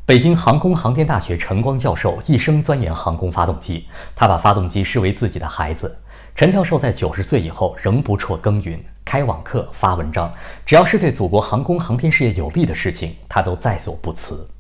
北京航空航天大学陈光教授一生钻研航空发动机，他把发动机视为自己的孩子。陈教授在90岁以后仍不辍耕耘，开网课、发文章，只要是对祖国航空航天事业有利的事情，他都在所不辞。